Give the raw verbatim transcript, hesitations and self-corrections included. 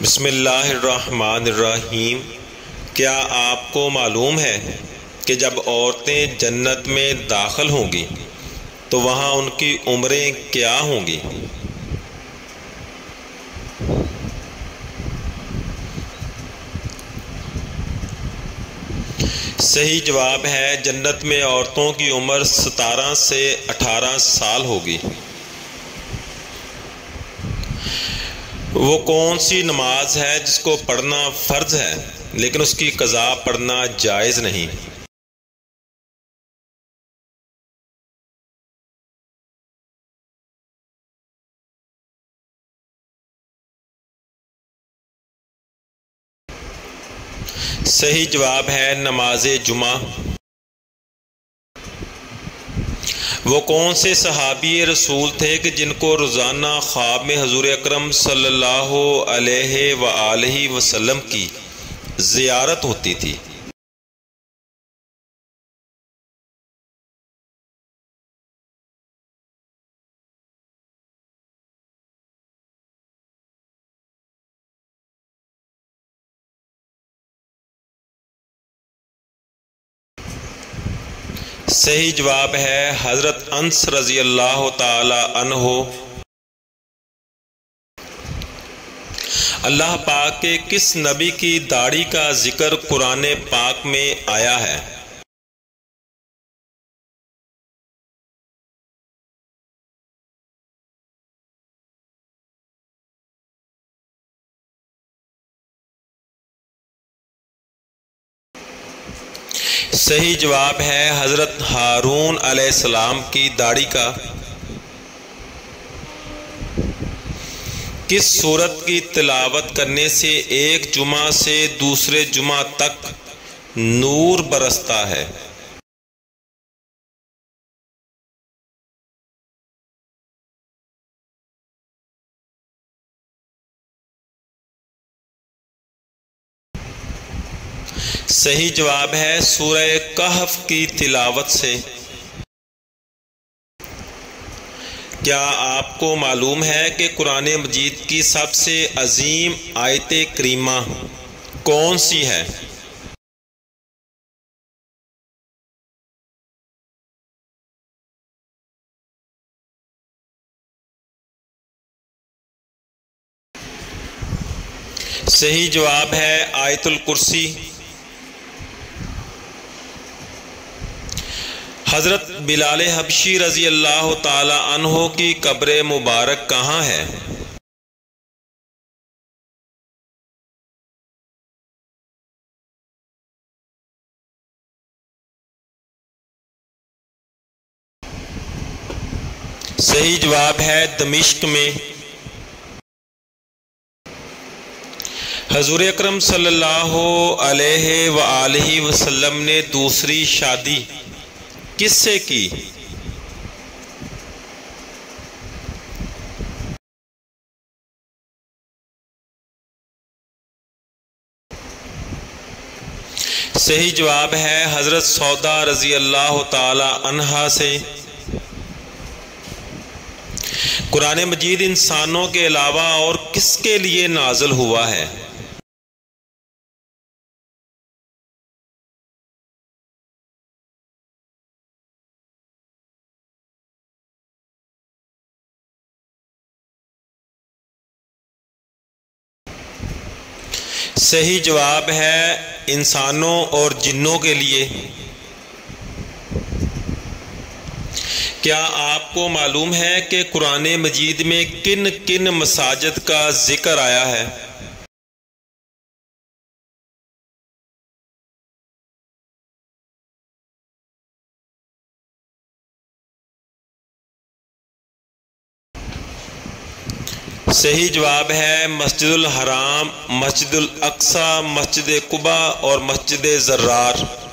بسم اللہ الرحمن الرحیم۔ کیا آپ کو معلوم ہے کہ جب عورتیں جنت میں داخل ہوں گی تو وہاں ان کی عمریں کیا ہوں گی؟ صحیح جواب ہے جنت میں عورتوں کی عمر ستارہ سے اٹھارہ سال ہوگی۔ وہ کون سی نماز ہے جس کو پڑھنا فرض ہے لیکن اس کی قضا پڑھنا جائز نہیں؟ صحیح جواب ہے نماز جمعہ۔ وہ کون سے صحابی رسول تھے کہ جن کو روزانہ خواب میں حضور اکرم صلی اللہ علیہ وآلہ وسلم کی زیارت ہوتی تھی؟ صحیح جواب ہے حضرت انس رضی اللہ تعالی عنہ۔ اللہ پاک کے کس نبی کی داڑھی کا ذکر قرآن پاک میں آیا ہے؟ صحیح جواب ہے حضرت ہارون علیہ السلام کی داڑھی کا۔ کس سورت کی تلاوت کرنے سے ایک جمعہ سے دوسرے جمعہ تک نور برستا ہے؟ صحیح جواب ہے سورہ کہف کی تلاوت سے۔ کیا آپ کو معلوم ہے کہ قرآن مجید کی سب سے عظیم آیت کریمہ کون سی ہے؟ صحیح جواب ہے آیت الکرسی۔ حضرت بلال حبشی رضی اللہ تعالی عنہ کی قبر مبارک کہاں ہے؟ صحیح جواب ہے دمشق میں۔ حضور اکرم صلی اللہ علیہ وآلہ وسلم نے دوسری شادی کس سے کی؟ صحیح جواب ہے حضرت سودا رضی اللہ تعالی عنہا سے۔ قرآن مجید انسانوں کے علاوہ اور کس کے لیے نازل ہوا ہے؟ صحیح جواب ہے انسانوں اور جنوں کے لیے۔ کیا آپ کو معلوم ہے کہ قرآن مجید میں کن کن مساجد کا ذکر آیا ہے؟ صحیح جواب ہے مسجد الحرام، مسجد الاقصی، مسجد قباء اور مسجد زرار۔